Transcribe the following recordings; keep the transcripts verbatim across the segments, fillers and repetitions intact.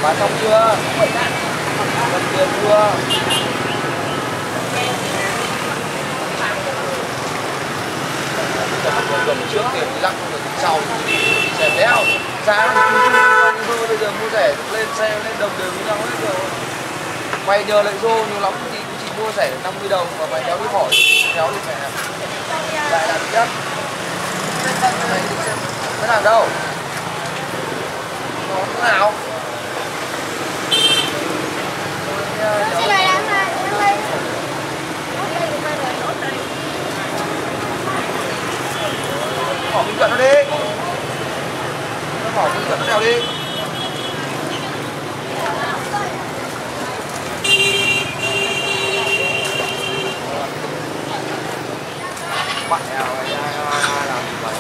Bán xong chưa? Cầm tiền chưa? Cầm trước tiền đi lắc rồi sau rẻ đéo. Giá thì chung chung thôi, bây giờ mua rẻ lên xe lên đồng đều với nhau hết rồi. Mày nhờ lại rô nhiều lắm thì cũng chỉ mua rẻ năm mươi đồng mà mày kéo đi hỏi kéo đi mẹ lại làm tiếp. Mày đi xem cái nào đâu? Nó thế nào? Cái này ăn này, ăn đây. Bỏ bình luận nó đi. Nó bỏ bình luận nó đeo đi. Bạn nào ai làm gì vậy?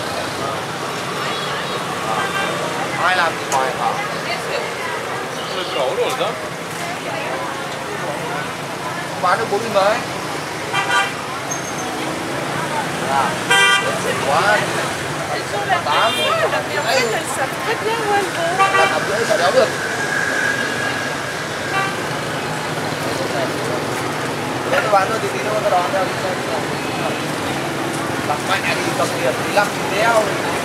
Ai làm gì vậy hả? Người cổ rồi đó. Bán được bốn nghìn mấy. À, quá. Tám. Đấy. Làm rưỡi chả đéo được. Nếu tôi bán thôi thì tí nữa tôi đón theo đi xem. Đặt mẹ đi cầm tiền thì lắp thì đeo.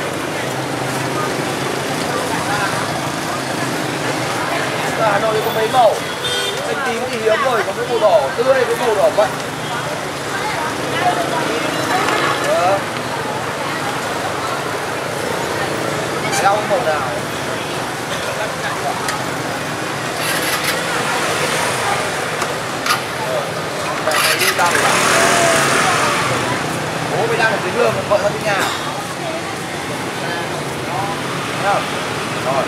Hà Nội có mấy màu? Xanh tím thì hiếm rồi, có cái màu đỏ tươi, cái màu đỏ vậy. Được. Đeo cái màu nào? Mẹ này đi tao rồi. Bố mày đang ở dưới đường, vợ ra trên nhà. Thấy không? Rồi.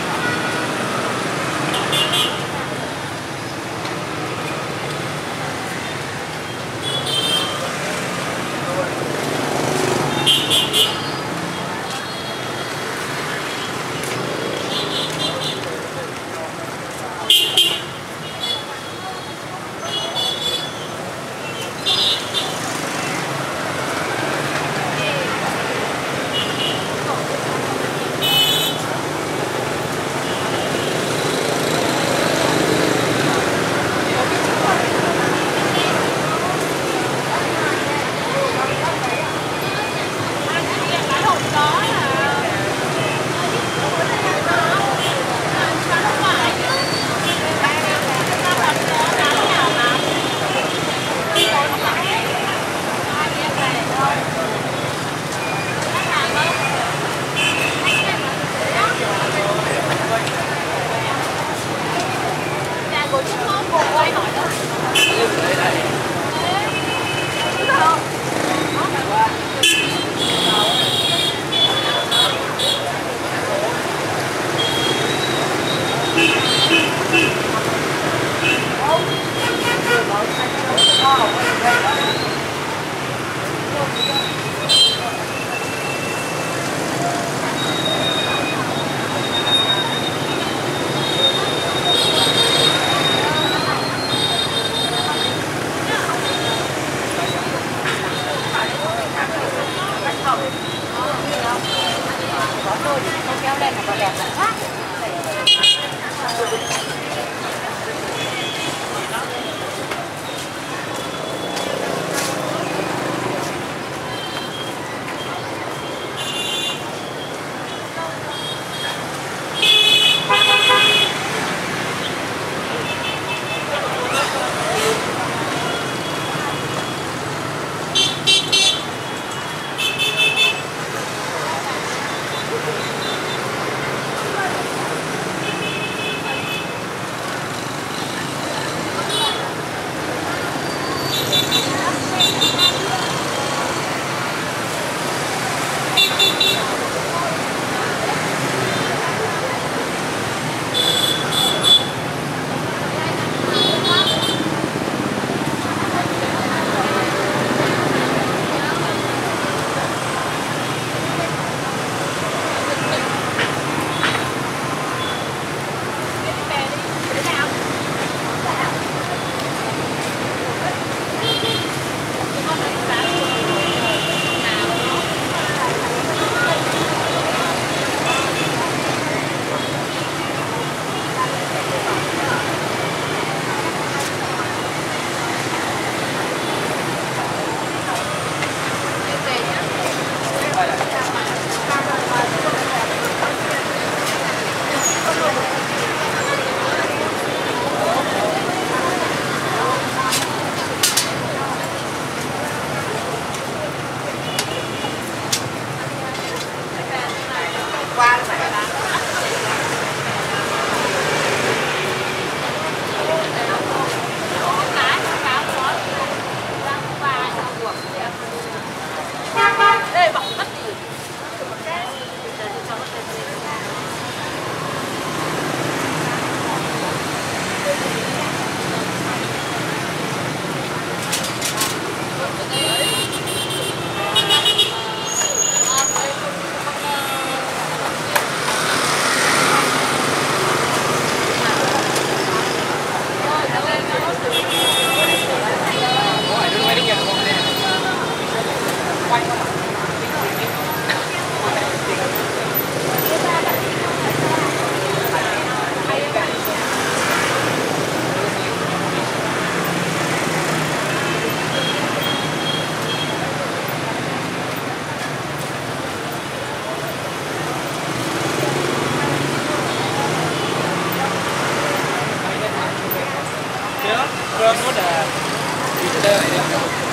Orang muda. Bisa ya.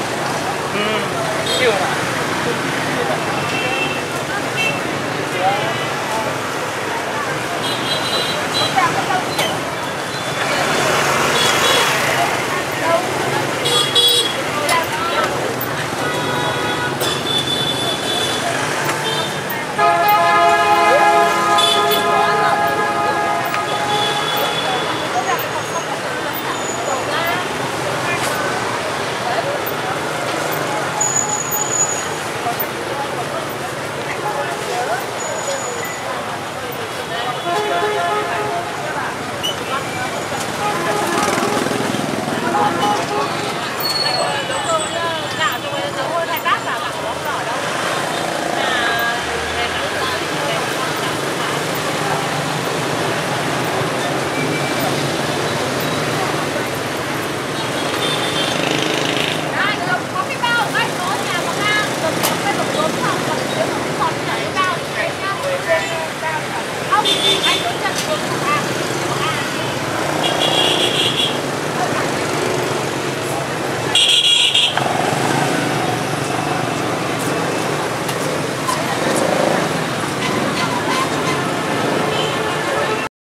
Hmm. Gimana?